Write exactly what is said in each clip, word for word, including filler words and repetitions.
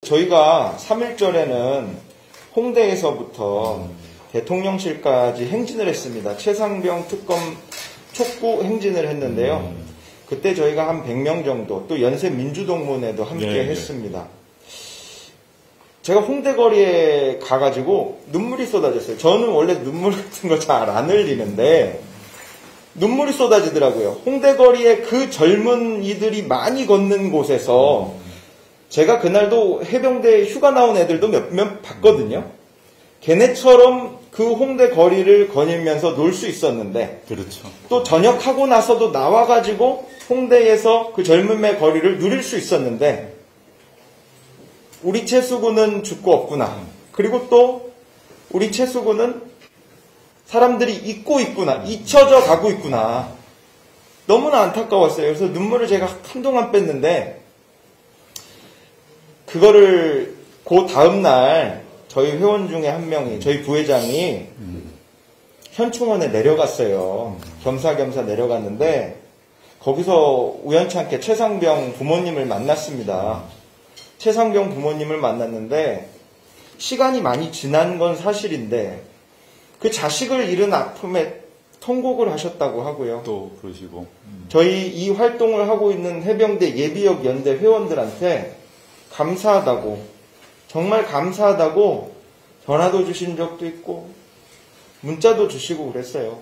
저희가 삼일절에는 홍대에서부터 음. 대통령실까지 행진을 했습니다. 최상병 특검 촉구 행진을 했는데요. 음. 그때 저희가 한 백 명 정도, 또 연세 민주동문회도 함께 네, 했습니다. 네. 제가 홍대 거리에 가가지고 눈물이 쏟아졌어요. 저는 원래 눈물 같은 거 잘 안 흘리는데 눈물이 쏟아지더라고요. 홍대 거리에 그 젊은 이들이 많이 걷는 곳에서 제가 그날도 해병대 휴가 나온 애들도 몇 명 봤거든요. 걔네처럼 그 홍대 거리를 거닐면서 놀 수 있었는데 그렇죠. 또 전역하고 나서도 나와가지고 홍대에서 그 젊음의 거리를 누릴 수 있었는데 우리 최수구는 죽고 없구나. 그리고 또 우리 최수구는 사람들이 잊고 있구나. 잊혀져 가고 있구나. 너무나 안타까웠어요. 그래서 눈물을 제가 한동안 뺐는데 그거를 그 다음날 저희 회원 중에 한 명이 저희 부회장이 음. 현충원에 내려갔어요. 겸사겸사 내려갔는데 거기서 우연찮게 최상병 부모님을 만났습니다. 최상병 부모님을 만났는데 시간이 많이 지난 건 사실인데 그 자식을 잃은 아픔에 통곡을 하셨다고 하고요. 또 그러시고 음. 저희 이 활동을 하고 있는 해병대 예비역 연대 회원들한테 감사하다고, 정말 감사하다고 전화도 주신 적도 있고 문자도 주시고 그랬어요.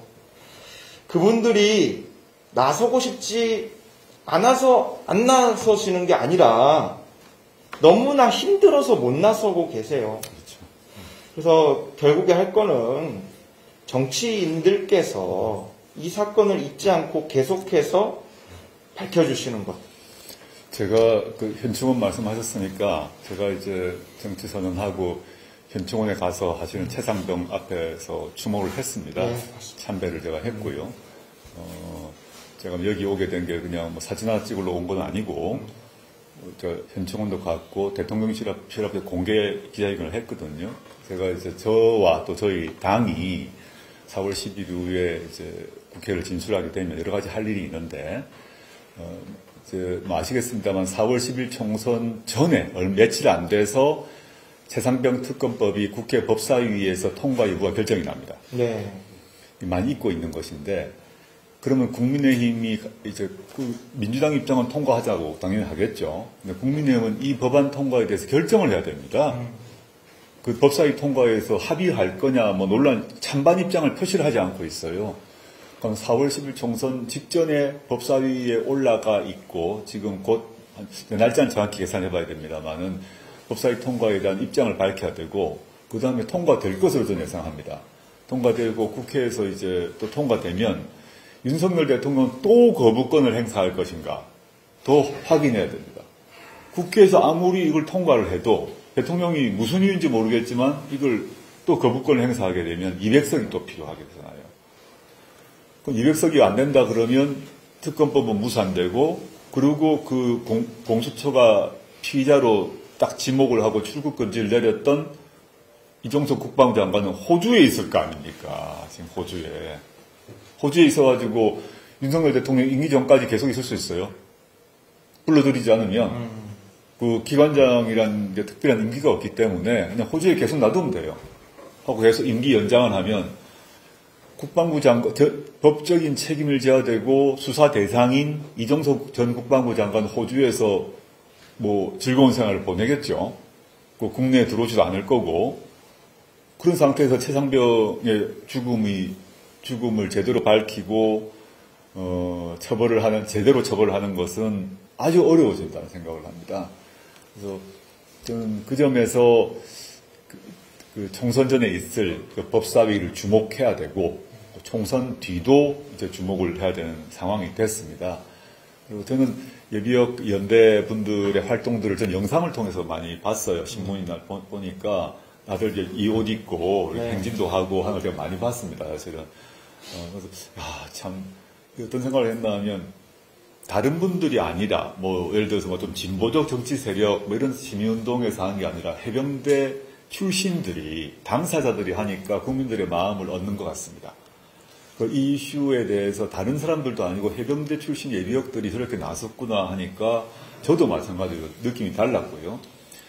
그분들이 나서고 싶지 않아서 안 나서시는 게 아니라 너무나 힘들어서 못 나서고 계세요. 그렇죠. 그래서 결국에 할 거는 정치인들께서 이 사건을 잊지 않고 계속해서 밝혀주시는 것. 제가 그 현충원 말씀하셨으니까 제가 이제 정치 선언하고 현충원에 가서 하시는 최상병 앞에서 주목을 했습니다. 네, 참배를 제가 했고요. 어, 제가 여기 오게 된 게 그냥 뭐 사진 하나 찍으러 온 건 아니고 저 현충원도 갔고 대통령실 앞, 실 앞에 공개 기자회견을 했거든요. 제가 이제 저와 또 저희 당이 사월 십일 이후에 이제 국회를 진출하게 되면 여러 가지 할 일이 있는데, 어, 이제 뭐 아시겠습니다만 사월 십일 총선 전에 얼마 며칠 안 돼서 최상병 특검법이 국회 법사위에서 통과 여부가 결정이 납니다. 네. 많이 잊고 있는 것인데, 그러면 국민의힘이 이제 그 민주당 입장은 통과하자고 당연히 하겠죠. 근데 국민의힘은 이 법안 통과에 대해서 결정을 해야 됩니다. 음. 그 법사위 통과에서 합의할 거냐, 뭐 논란, 찬반 입장을 표시를 하지 않고 있어요. 그럼 사월 십일 총선 직전에 법사위에 올라가 있고, 지금 곧, 날짜는 정확히 계산해 봐야 됩니다만은, 법사위 통과에 대한 입장을 밝혀야 되고, 그 다음에 통과될 것으로 저는 예상합니다. 통과되고 국회에서 이제 또 통과되면, 윤석열 대통령은 또 거부권을 행사할 것인가, 더 확인해야 됩니다. 국회에서 아무리 이걸 통과를 해도, 대통령이 무슨 이유인지 모르겠지만 이걸 또 거부권을 행사하게 되면 이백 석이 또 필요하게 되잖아요. 그럼 이백 석이 안 된다 그러면 특검법은 무산되고, 그리고 그 공, 공수처가 피의자로 딱 지목을 하고 출국 금지를 내렸던 이종석 국방부 장관은 호주에 있을 거 아닙니까? 지금 호주에. 호주에 있어가지고 윤석열 대통령 임기 전까지 계속 있을 수 있어요. 불러들이지 않으면. 음. 그 기관장이라는 게 특별한 임기가 없기 때문에 그냥 호주에 계속 놔두면 돼요. 하고 계속 임기 연장을 하면 국방부 장관, 법적인 책임을 져야 되고 수사 대상인 이종석 전 국방부 장관 호주에서 뭐 즐거운 생활을 보내겠죠. 그 국내에 들어오지도 않을 거고, 그런 상태에서 최상병의 죽음이, 죽음을 제대로 밝히고, 어, 처벌을 하는, 제대로 처벌을 하는 것은 아주 어려워진다는 생각을 합니다. 그래서 저는 그 점에서 그, 그 총선 전에 있을 그 법사위를 주목해야 되고, 총선 뒤도 이제 주목을 해야 되는 상황이 됐습니다. 그리고 저는 예비역 연대 분들의 활동들을 전 영상을 통해서 많이 봤어요. 신문이나 보니까 다들 이 옷 입고 네. 행진도 하고 하는 걸 제가 많이 봤습니다. 사실은. 어, 그래서 야, 참 어떤 생각을 했나 하면, 다른 분들이 아니라, 뭐, 예를 들어서 뭐 좀 진보적 정치 세력, 뭐 이런 시민운동에서 하는 게 아니라 해병대 출신들이, 당사자들이 하니까 국민들의 마음을 얻는 것 같습니다. 그 이 이슈에 대해서 다른 사람들도 아니고 해병대 출신 예비역들이 저렇게 나섰구나 하니까 저도 마찬가지로 느낌이 달랐고요.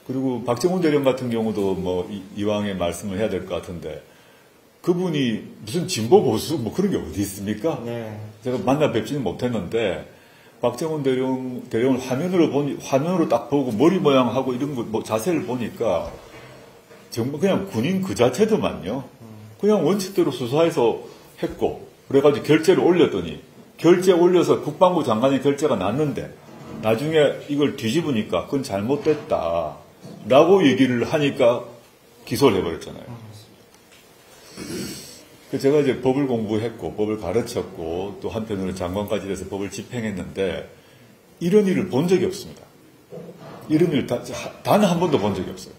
그리고 박정훈 대령 같은 경우도 뭐 이, 이왕에 말씀을 해야 될 것 같은데 그분이 무슨 진보 보수 뭐 그런 게 어디 있습니까? 네. 제가 만나 뵙지는 못했는데 박정훈 대령 대령을 화면으로 보니 화면으로 딱 보고 머리 모양하고 이런 거 뭐 자세를 보니까 정말 그냥 군인 그 자체도만요. 그냥 원칙대로 수사해서 했고 그래가지고 결재를 올렸더니 결재 올려서 국방부 장관의 결재가 났는데 나중에 이걸 뒤집으니까 그건 잘못됐다 라고 얘기를 하니까 기소를 해버렸잖아요. 제가 이제 법을 공부했고 법을 가르쳤고 또 한편으로 장관까지 돼서 법을 집행했는데 이런 일을 본 적이 없습니다. 이런 일을 단 한 번도 본 적이 없어요.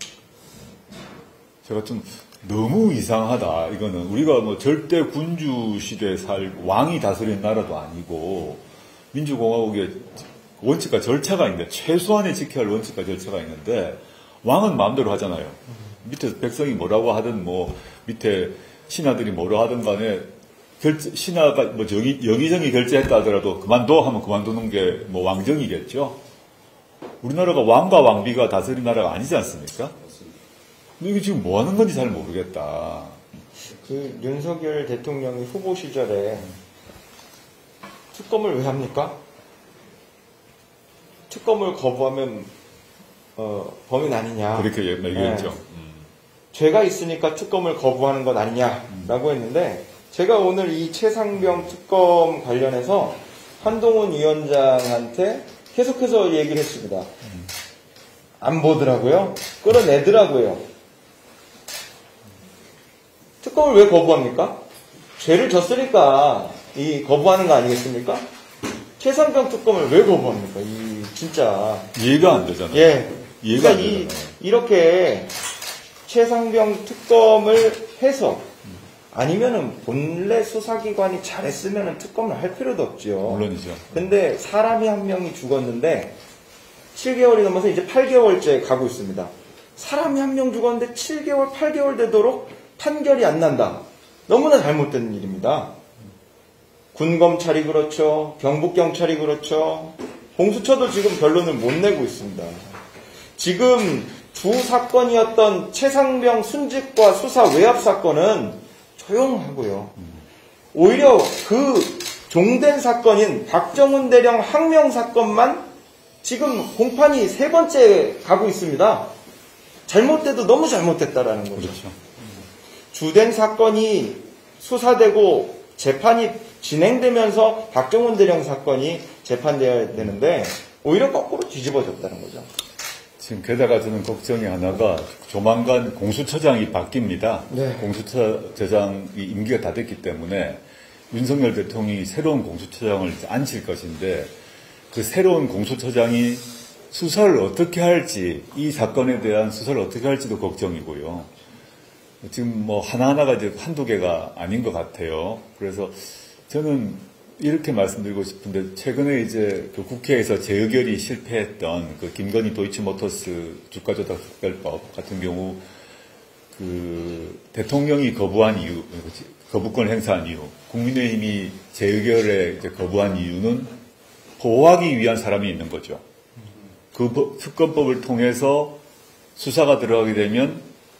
제가 좀 너무 이상하다. 이거는 우리가 뭐 절대 군주 시대에 살 왕이 다스리는 나라도 아니고 민주공화국의 원칙과 절차가 있는데 최소한의 지켜야 할 원칙과 절차가 있는데 왕은 마음대로 하잖아요. 밑에서 백성이 뭐라고 하든 뭐 밑에 신하들이 뭐라 하든 간에 결제, 신하가 뭐 정의, 여기저기 결제했다 하더라도 그만둬 하면 그만두는 게 뭐 왕정이겠죠. 우리나라가 왕과 왕비가 다스린 나라가 아니지 않습니까? 근데 이게 지금 뭐 하는 건지 잘 모르겠다. 그 윤석열 대통령이 후보 시절에 특검을 왜 합니까? 특검을 거부하면 어, 범인 아니냐. 그렇게 얘기했죠. 네. 음. 죄가 있으니까 특검을 거부하는 것 아니냐라고 했는데 제가 오늘 이 최상병 특검 관련해서 한동훈 위원장한테 계속해서 얘기를 했습니다. 음. 안 보더라고요. 끌어내더라고요. 특검을 왜 거부합니까? 죄를 졌으니까 이 거부하는 거 아니겠습니까? 최상병 특검을 왜 거부합니까? 이 진짜 이해가 안 되잖아요. 예, 이해가 안 그러니까 이, 되잖아요. 이렇게 최상병 특검을 해서 아니면은 본래 수사기관이 잘했으면은 특검을 할 필요도 없지요. 물론이죠. 근데 사람이 한 명이 죽었는데 칠 개월이 넘어서 이제 팔 개월째 가고 있습니다. 사람이 한 명 죽었는데 칠 개월, 팔 개월 되도록 판결이 안 난다. 너무나 잘못된 일입니다. 군검찰이 그렇죠. 경북경찰이 그렇죠. 공수처도 지금 결론을 못 내고 있습니다. 지금 주 사건이었던 최상병 순직과 수사 외압 사건은 조용하고요. 오히려 그 종된 사건인 박정훈 대령 항명 사건만 지금 공판이 세 번째 가고 있습니다. 잘못돼도 너무 잘못됐다라는 거죠. 그렇죠. 주된 사건이 수사되고 재판이 진행되면서 박정훈 대령 사건이 재판되어야 되는데 오히려 거꾸로 뒤집어졌다는 거죠. 지금 게다가 저는 걱정이 하나가 조만간 공수처장이 바뀝니다. 네. 공수처장이 임기가 다 됐기 때문에 윤석열 대통령이 새로운 공수처장을 이제 앉힐 것인데 그 새로운 공수처장이 수사를 어떻게 할지, 이 사건에 대한 수사를 어떻게 할지도 걱정이고요. 지금 뭐 하나하나가 이제 한두 개가 아닌 것 같아요. 그래서 저는 이렇게 말씀드리고 싶은데 최근에 이제 그 국회에서 재의결이 실패했던 그 김건희 도이치모터스 주가조작 특별법 같은 경우 그 대통령이 거부한 이유, 거부권을 행사한 이유, 국민의힘이 재의결에 이제 거부한 이유는 보호하기 위한 사람이 있는 거죠. 그 특검법을 통해서 수사가 들어가게 되면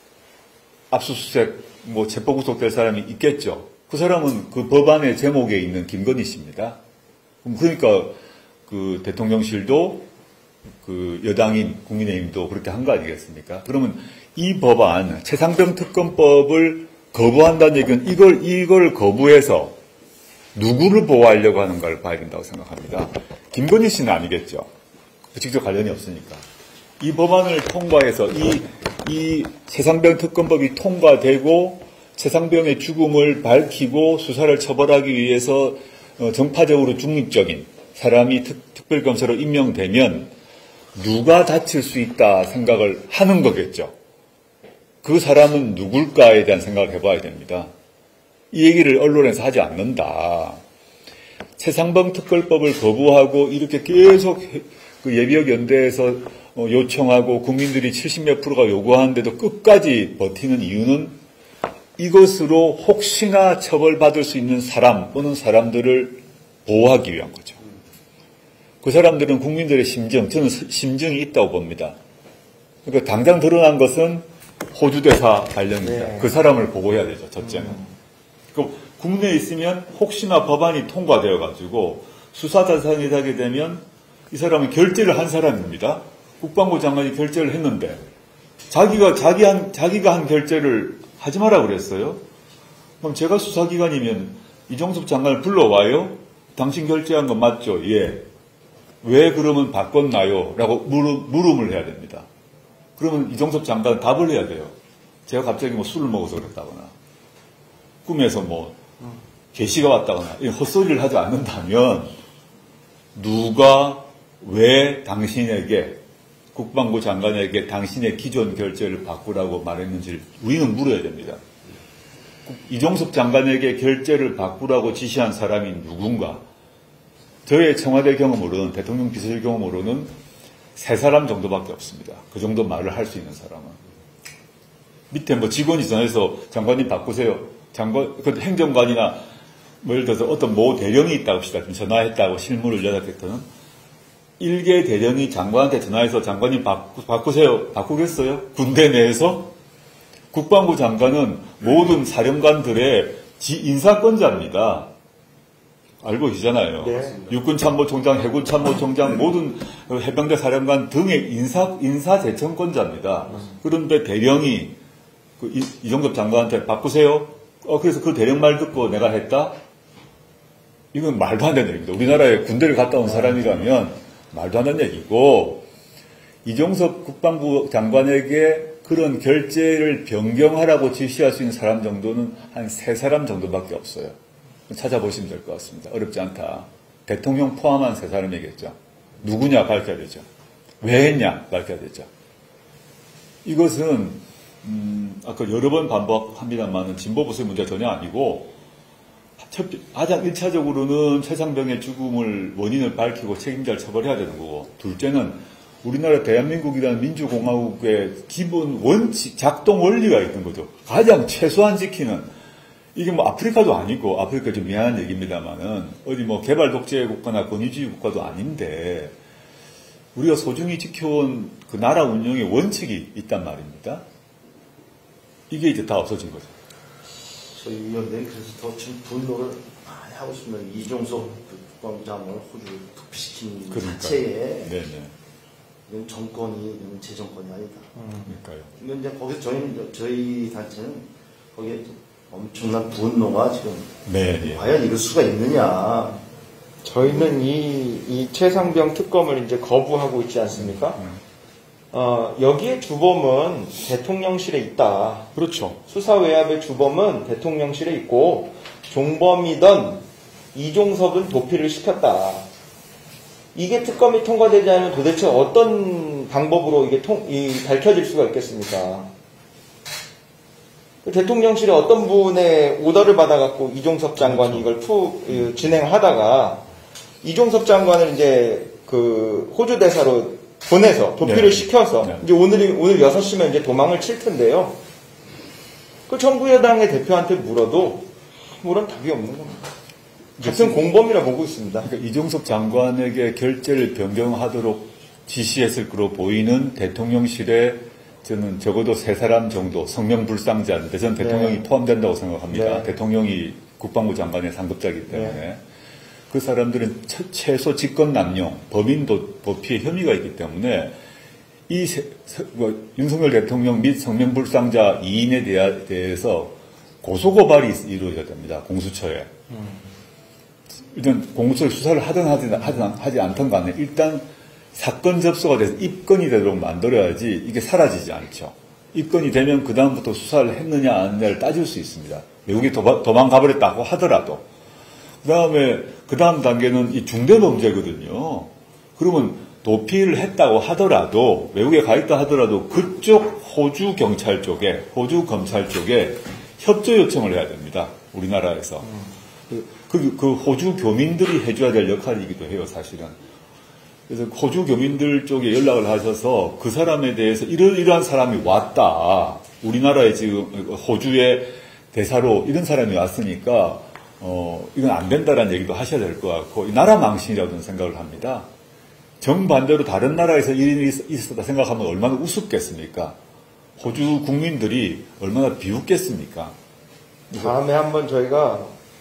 압수수색, 뭐 체포구속될 사람이 있겠죠. 그 사람은 그 법안의 제목에 있는 김건희 씨입니다. 그러니까 그 대통령실도 그 여당인 국민의힘도 그렇게 한 거 아니겠습니까? 그러면 이 법안 최상병 특검법을 거부한다는 얘기는 이걸 이걸 거부해서 누구를 보호하려고 하는가를 봐야 된다고 생각합니다. 김건희 씨는 아니겠죠. 직접 관련이 없으니까. 이 법안을 통과해서 이, 이 최상병 특검법이 통과되고 최상병의 죽음을 밝히고 수사를 처벌하기 위해서 정파적으로 중립적인 사람이 특, 특별검사로 임명되면 누가 다칠 수 있다 생각을 하는 거겠죠. 그 사람은 누굴까에 대한 생각을 해봐야 됩니다. 이 얘기를 언론에서 하지 않는다. 최상병 특별법을 거부하고 이렇게 계속 그 예비역 연대에서 요청하고 국민들이 칠십몇 프로가 요구하는데도 끝까지 버티는 이유는 이것으로 혹시나 처벌받을 수 있는 사람 또는 사람들을 보호하기 위한 거죠. 그 사람들은 국민들의 심정, 저는 심정이 있다고 봅니다. 그러니까 당장 드러난 것은 호주 대사 관련입니다. 네. 그 사람을 보고해야 되죠. 첫째는. 음. 그 국내에 있으면 혹시나 법안이 통과되어 가지고 수사 대상이 되게 되면 이 사람은 결재를 한 사람입니다. 국방부 장관이 결재를 했는데 자기가 자기 한 자기가 한 결재를 하지 마라 그랬어요. 그럼 제가 수사기관이면 이종섭 장관을 불러와요. 당신 결재한 건 맞죠? 예. 왜 그러면 바꿨나요? 라고 물음, 물음을 해야 됩니다. 그러면 이종섭 장관은 답을 해야 돼요. 제가 갑자기 뭐 술을 먹어서 그랬다거나 꿈에서 뭐 계시가 왔다거나 이 헛소리를 하지 않는다면 누가 왜 당신에게 국방부 장관에게 당신의 기존 결재를 바꾸라고 말했는지를 우리는 물어야 됩니다. 이종섭 장관에게 결재를 바꾸라고 지시한 사람이 누군가? 저의 청와대 경험으로는, 대통령 비서실 경험으로는 세 사람 정도밖에 없습니다. 그 정도 말을 할 수 있는 사람은. 밑에 뭐 직원이 전해서 장관님 바꾸세요. 장관, 그 행정관이나 뭐 예를 들어서 어떤 모 대령이 있다고 합시다. 전화했다고 실무를 연락했더니 일개 대령이 장관한테 전화해서 장관님 바꾸, 바꾸세요. 바꾸겠어요? 군대 내에서? 국방부 장관은 모든 사령관들의 지, 인사권자입니다. 알고 계시잖아요. 네. 육군참모총장, 해군참모총장, 모든 해병대 사령관 등의 인사, 인사대청권자입니다. 그런데 대령이 그 이, 이종섭 장관한테 바꾸세요? 어, 그래서 그 대령 말 듣고 내가 했다? 이건 말도 안 되는 얘기입니다. 우리나라에 군대를 갔다 온 사람이라면 말도 안 되는 얘기고, 이종섭 국방부 장관에게 그런 결재를 변경하라고 지시할 수 있는 사람 정도는 한 세 사람 정도밖에 없어요. 찾아보시면 될 것 같습니다. 어렵지 않다. 대통령 포함한 세 사람이겠죠. 누구냐 밝혀야 되죠. 왜 했냐 밝혀야 되죠. 이것은 음, 아까 여러 번 반복합니다만 진보 보수의 문제가 전혀 아니고 첫, 가장 일 차적으로는 최상병의 죽음을 원인을 밝히고 책임자를 처벌해야 되는 거고, 둘째는 우리나라 대한민국이라는 민주공화국의 기본 원칙, 작동 원리가 있는 거죠. 가장 최소한 지키는, 이게 뭐 아프리카도 아니고, 아프리카 좀 미안한 얘기입니다만은, 어디 뭐 개발 독재 국가나 권위주의 국가도 아닌데, 우리가 소중히 지켜온 그 나라 운영의 원칙이 있단 말입니다. 이게 이제 다 없어진 거죠. 저희 위원장님 그래서 더 지금 분노를 많이 하고 싶으면 이종섭 국방부 장관을 호주로 도피시킨 자체에 네네. 이건 정권이, 이건 제 정권이 아니다. 음. 그러니까요. 근데 이제 거기서 저희, 저희 단체는 거기에 엄청난 분노가 지금 네. 과연 이럴 수가 있느냐. 저희는 이, 이 최상병 특검을 이제 거부하고 있지 않습니까? 음. 어, 여기에 주범은 대통령실에 있다. 그렇죠. 수사 외압의 주범은 대통령실에 있고, 종범이던 이종섭은 도피를 시켰다. 이게 특검이 통과되지 않으면 도대체 어떤 방법으로 이게 통, 이, 밝혀질 수가 있겠습니까? 대통령실에 어떤 분의 오더를 받아갖고 이종섭 장관이 이걸 푸, 진행하다가, 이종섭 장관을 이제 그 호주 대사로 보내서 도피를 네. 시켜서 네. 이제 오늘이 오늘 여섯 시면 이제 도망을 칠 텐데요. 그 정부 여당의 대표한테 물어도 아무런 답이 없는 겁니다. 같은 공범이라 보고 있습니다. 그러니까 이종섭 장관에게 결재를 변경하도록 지시했을 거로 보이는 대통령실에 저는 적어도 세 사람 정도 성명불상자인데 저는 대통령이 네. 포함된다고 생각합니다. 네. 대통령이 국방부 장관의 상급자이기 때문에. 네. 그 사람들은 최소 직권 남용, 범인 도피의 혐의가 있기 때문에 이 세, 뭐, 윤석열 대통령 및 성명불상자 이 인에 대하, 대해서 고소고발이 이루어져야 됩니다. 공수처에. 음. 일단 공수처 수사를 하든 하든, 하든 하지 않든 간에 일단 사건 접수가 돼서 입건이 되도록 만들어야지 이게 사라지지 않죠. 입건이 되면 그 다음부터 수사를 했느냐 안 했느냐를 따질 수 있습니다. 외국에 도망, 도망가버렸다고 하더라도. 그 다음에, 그 다음 단계는 이 중대범죄거든요. 그러면 도피를 했다고 하더라도, 외국에 가 있다 하더라도 그쪽 호주 경찰 쪽에, 호주 검찰 쪽에 협조 요청을 해야 됩니다. 우리나라에서. 음. 그, 그 호주 교민들이 해줘야 될 역할이기도 해요, 사실은. 그래서 호주 교민들 쪽에 연락을 하셔서 그 사람에 대해서 이러이러한 사람이 왔다. 우리나라에 지금 호주의 대사로 이런 사람이 왔으니까 어, 이건 안 된다라는 얘기도 하셔야 될 것 같고, 나라 망신이라고 저는 생각을 합니다. 정반대로 다른 나라에서 일이 있었다 생각하면 얼마나 우습겠습니까? 호주 국민들이 얼마나 비웃겠습니까? 다음에 한번 저희가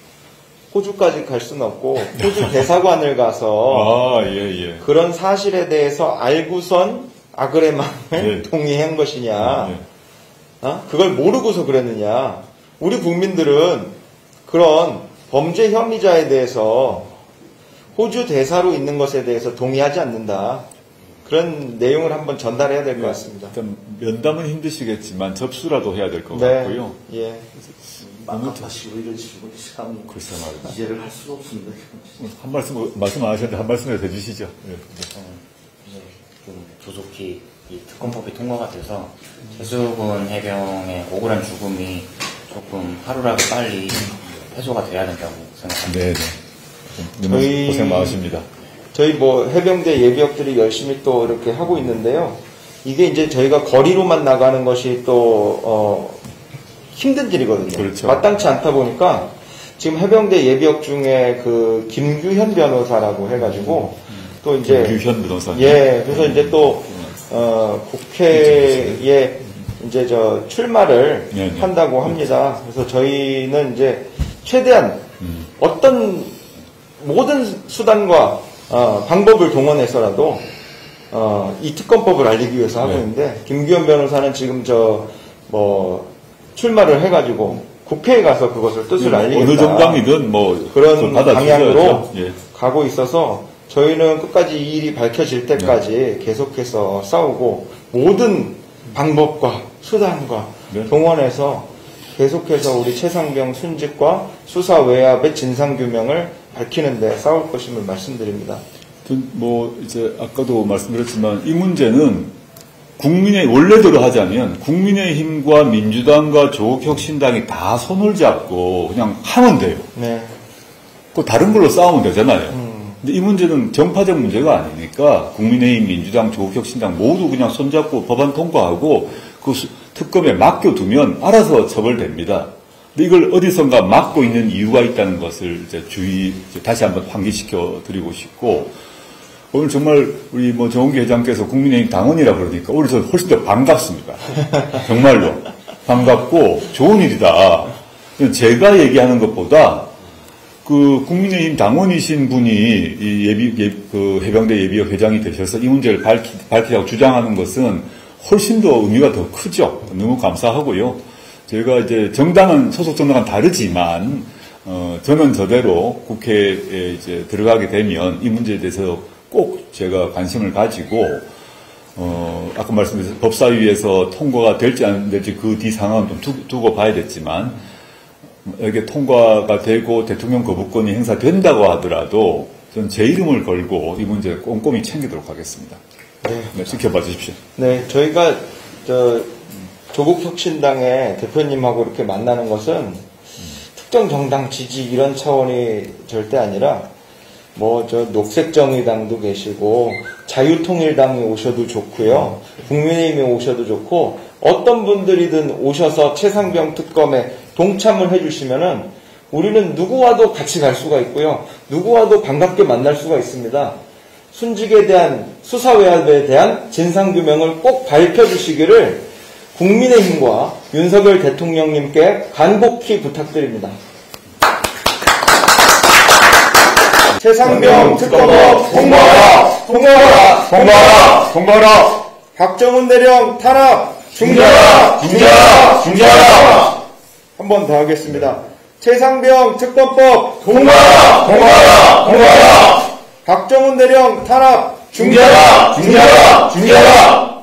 호주까지 갈 수는 없고 호주 대사관을 가서 아, 예, 예. 그런 사실에 대해서 알고선 아그레망을 예. 동의한 것이냐, 예. 어? 그걸 모르고서 그랬느냐. 우리 국민들은 그런 범죄 혐의자에 대해서 호주 대사로 있는 것에 대해서 동의하지 않는다. 그런 내용을 한번 전달해야 될 것 같습니다. 일단 면담은 힘드시겠지만 접수라도 해야 될 것 네. 같고요. 예. 막막하시고 이런 식으로 참 글쎄 말이다. 이해를 할 수가 없습니다. 한 말씀 말씀 안 하셨는데 한 말씀 해주시죠. 예. 이제 좀 조속히 이 특검법이 통과가 돼서 최수근 해병의 억울한 죽음이 조금 하루라도 빨리 해소가 돼야 된다고 생각합니다. 네, 네. 저희- 고생 많으십니다. 저희 뭐 해병대 예비역들이 열심히 또 이렇게 하고 있는데요. 이게 이제 저희가 거리로만 나가는 것이 또 어, 힘든 일이거든요. 그렇죠. 마땅치 않다 보니까 지금 해병대 예비역 중에 그 김규현 변호사라고 해가지고 또 이제 유현 변호사님. 예, 그래서 이제 또 어, 국회에 이제 저 출마를 네, 네. 한다고 합니다. 그래서 저희는 이제 최대한 음. 어떤 모든 수단과 어, 방법을 동원해서라도 어, 이 특검법을 알리기 위해서 하고 네. 있는데 김규현 변호사는 지금 저 뭐 출마를 해가지고 국회에 가서 그것을 뜻을 알리겠다. 어느 정당이든 뭐 그런 그걸 받아주셔야죠. 방향으로 예. 가고 있어서 저희는 끝까지 이 일이 밝혀질 때까지 계속해서 싸우고 모든 방법과 수단과 네. 동원해서 계속해서 우리 최상병 순직과 수사 외압의 진상규명을 밝히는데 싸울 것임을 말씀드립니다. 전 뭐 이제 아까도 말씀드렸지만 이 문제는 국민의 원래대로 하자면 국민의힘과 민주당과 조국혁신당이 다 손을 잡고 그냥 하면 돼요. 네. 그 다른 걸로 싸우면 되잖아요. 음. 근데 이 문제는 정파적 문제가 아니니까 국민의힘, 민주당, 조국혁신당 모두 그냥 손잡고 법안 통과하고 그 수- 특검에 맡겨두면 알아서 처벌됩니다. 근데 이걸 어디선가 막고 있는 이유가 있다는 것을 이제 주의, 이제 다시 한번 환기시켜 드리고 싶고, 오늘 정말 우리 뭐 정홍기 회장께서 국민의힘 당원이라 그러니까 오늘 저 훨씬 더 반갑습니다. 정말로. 반갑고 좋은 일이다. 제가 얘기하는 것보다 그 국민의힘 당원이신 분이 이 예비, 예, 그 해병대 예비역 회장이 되셔서 이 문제를 밝히, 밝히라고 주장하는 것은 훨씬 더 의미가 더 크죠. 너무 감사하고요. 저희가 이제 정당은 소속 정당은 다르지만 어, 저는 저대로 국회에 이제 들어가게 되면 이 문제에 대해서 꼭 제가 관심을 가지고 어, 아까 말씀드린 법사위에서 통과가 될지 안 될지 그 뒤 상황은 좀 두, 두고 봐야겠지만 이게 통과가 되고 대통령 거부권이 행사된다고 하더라도 저는 제 이름을 걸고 이 문제 꼼꼼히 챙기도록 하겠습니다. 네. 네, 지켜봐 주십시오. 네, 저희가 저 조국혁신당의 대표님하고 이렇게 만나는 것은 특정 정당 지지 이런 차원이 절대 아니라 뭐 저 녹색정의당도 계시고 자유통일당이 오셔도 좋고요, 국민의힘이 오셔도 좋고 어떤 분들이든 오셔서 최상병 특검에 동참을 해주시면은 우리는 누구와도 같이 갈 수가 있고요, 누구와도 반갑게 만날 수가 있습니다. 순직에 대한 수사 외압에 대한 진상규명을 꼭 밝혀주시기를 국민의힘과 윤석열 대통령님께 간곡히 부탁드립니다. 최상병 특검법 통과하라! 통과하라! 통과하라! 통과하라! 박정훈 대령 탄압! 중지하라! 중지하라! 중지하라! 한 번 더 하겠습니다. 최상병 특검법 통과하라! 통과하라! 통과하라! 박정훈 대령 탄압! 중지하라! 중지하라! 중지하라!